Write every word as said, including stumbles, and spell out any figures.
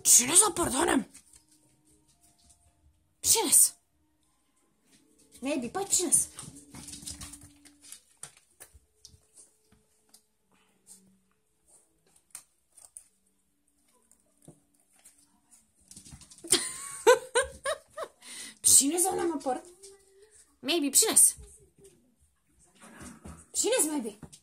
Cine s-a părdonem? Cine-s? Maybe, păi cine-s? Cine-s o n-am apărat? Maybe, cine-s? Cine-s, maybe?